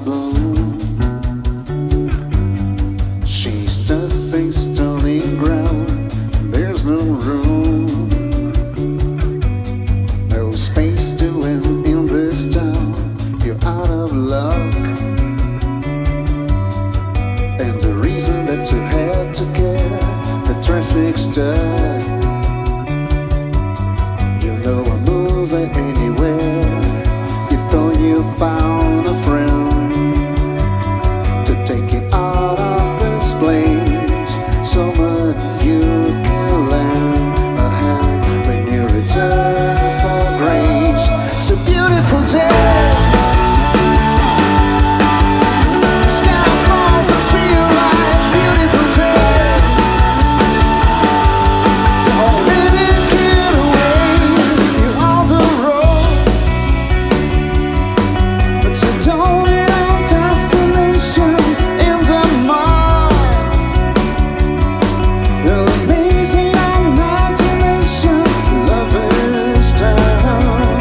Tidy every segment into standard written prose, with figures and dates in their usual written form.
bloom. She's the face turning ground. There's no room, no space to win in this town. You're out of luck, and the reason that you had to care, the traffic's stuck. You know I'm moving anywhere. You thought you found a friend to take you out of this place. Someone you can lend a hand when you return for grace. It's a beautiful day. Sky falls and feel like a beautiful day. Don't let it get away. You're on the road, but you don't need a destination in the mind. The amazing imagination, love is down.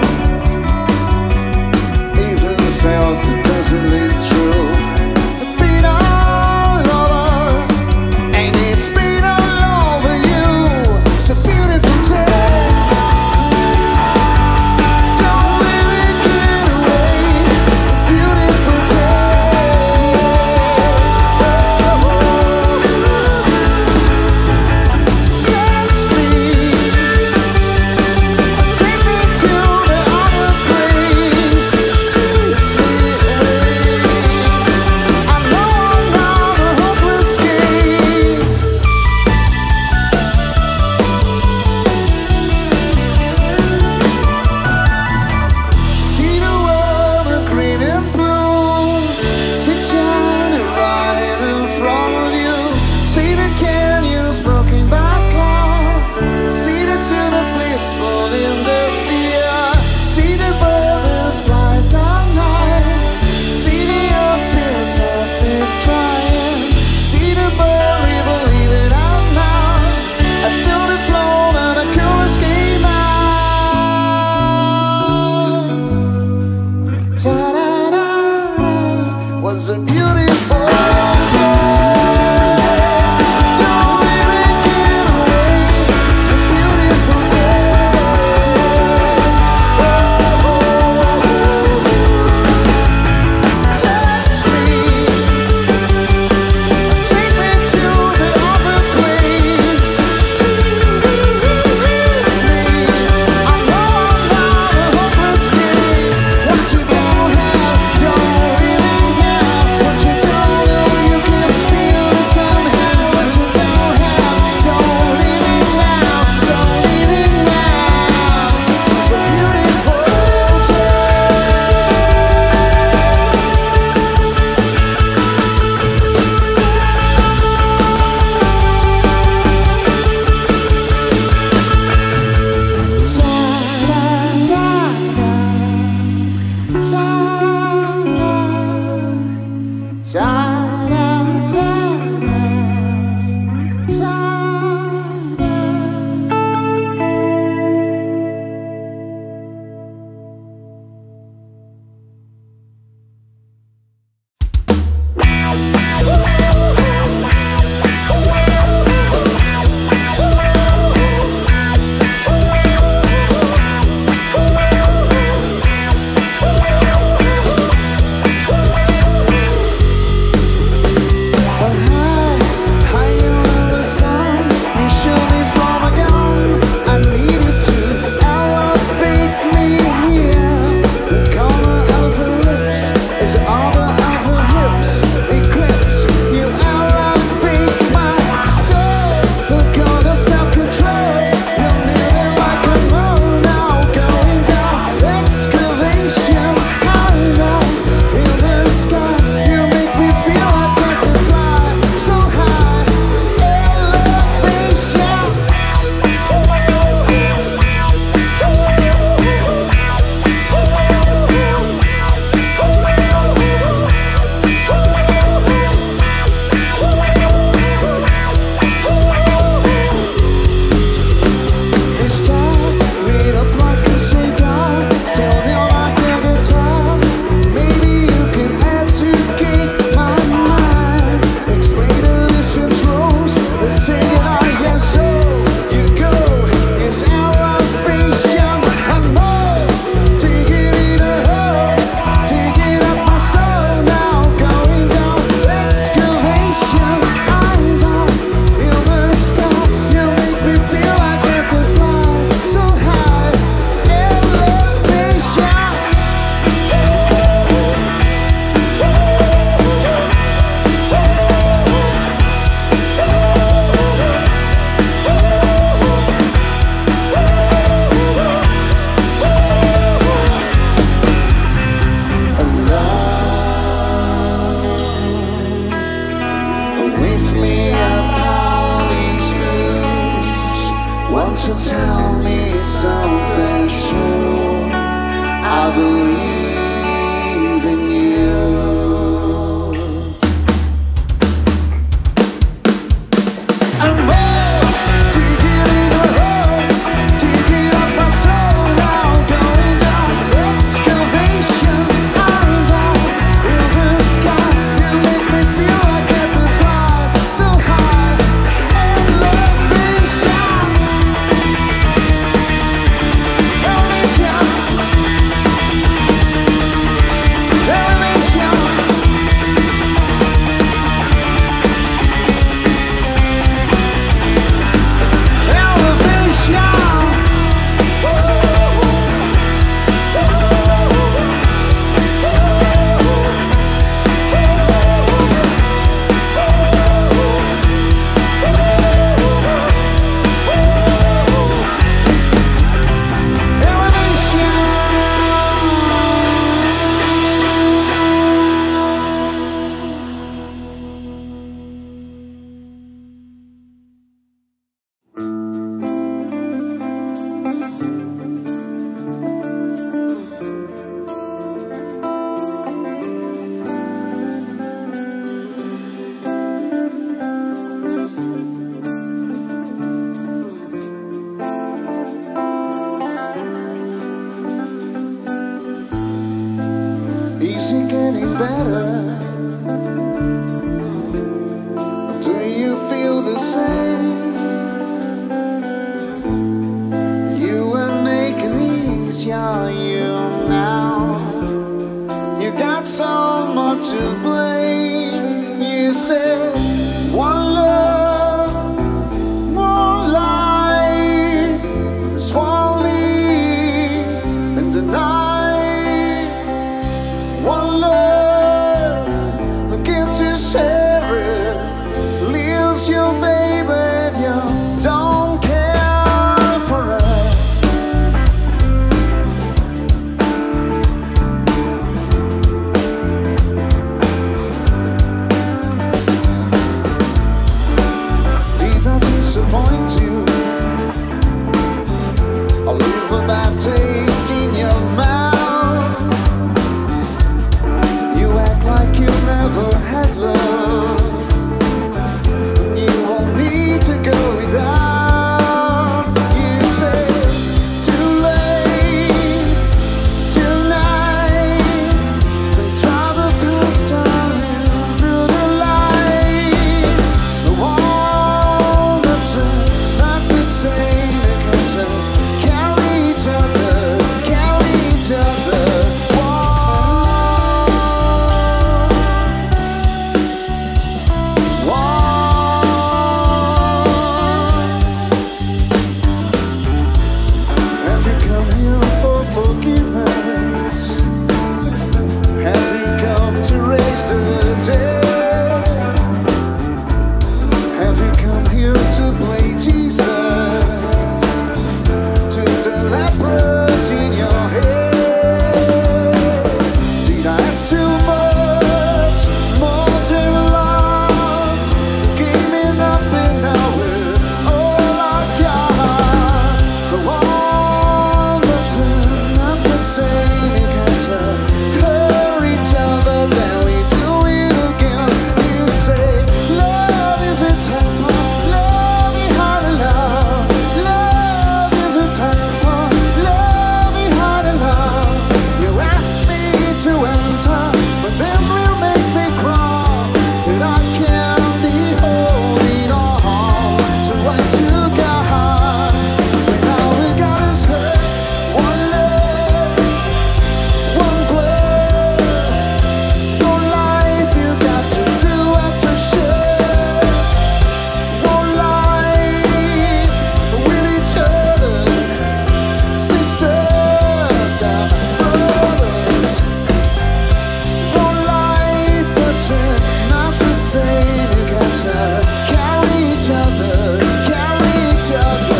Even felt it doesn't lead true. The beat all over, and it's been all over you. It's a beautiful day. Don't let it get away. A beautiful day. Touch me, take me to the other place. Teach me, I know I'm not a hopeless case. See the world of green and blue. See China right in front of you. See the canyons broken by cloud. See the tuna fleets floating the sea. See the birds flies all night. See the open surface flying. See the bird river leaving out now. Until the float and the chorus came out. Ta-da-da, was a beautiful day. Don't let it get away. A beautiful day. Touch me, take me to the other place. Teach me, I know I'm not a hopeless case. What you don't have, don't really have. What you don't know, you can feel somehow. What you don't have, don't leave it now. Don't leave it now. It's a beautiful day. same. You were making easier, you now. You got someone to blame. You said one love, one life, is one leave in the night. One love, looking to share it, leaves you, baby, if you don't care for her. Did I disappoint you? Or leave a bad taste in your mouth? You act like you never had love. You won't need to go without. You say too late tonight to draw the past time through the light. The wall that's not the same. They can tell, carry each other, carry each other. Have you come here for forgiveness? Have you come to raise the dead? Have you come here to play Jesus to the lepers in your head? Did I ask too much, more than a lot? Gave me nothing, now with all I got. The one that's not the same. You can't tell, hurt each other, then we do it again. You say love is a temper, love me hard and love. Love is a temper, love me hard and love. You ask me to enter, but then will make me cry. That I can't be holding on to what you got. When all we got is hurt, one love, one blood. Your life you got to do it to share. One life with each other, sisters and brothers. One life, but you're not the same. You got to carry each other, carry each other.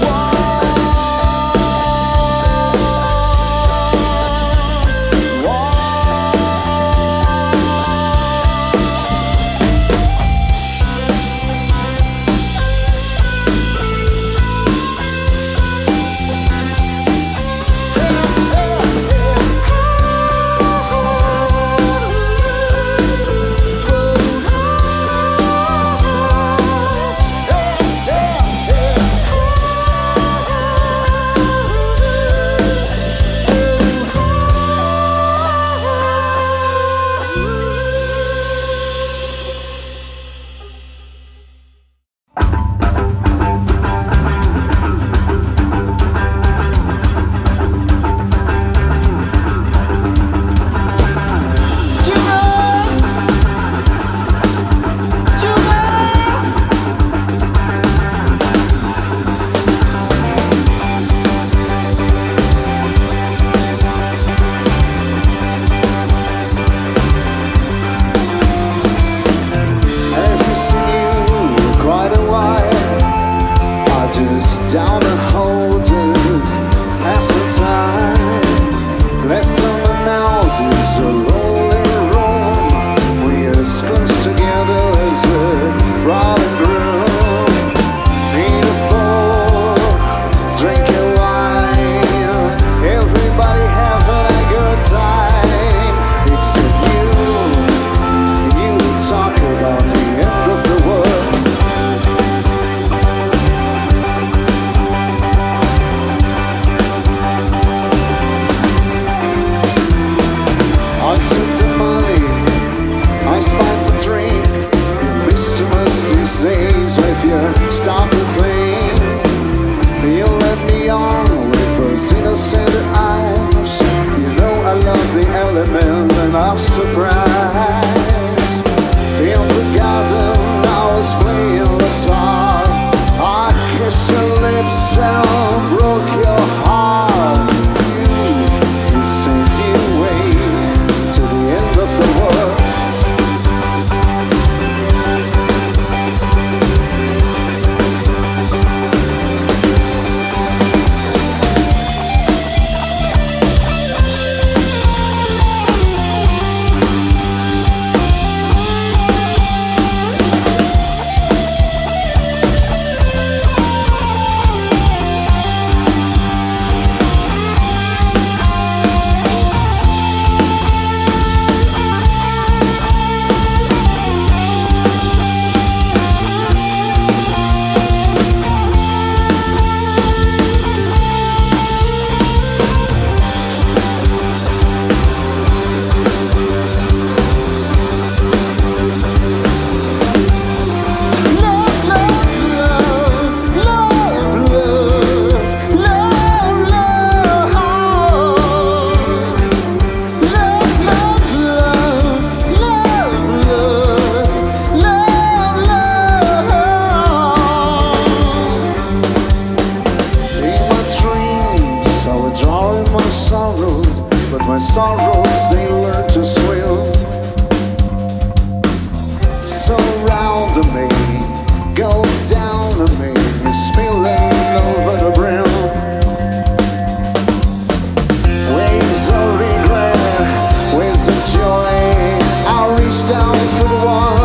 Down the holders, pass the time. Rest on the mouth is a lonely room. We are close together as a bride and groom. Beautiful, drink your wine. Everybody having a good time, except you. You talk about the end of the world. I spent the drink in Mr. Musty's days with you. to me, go down to me, spilling over the brim. Waves of regret, waves of joy, I reached out for the one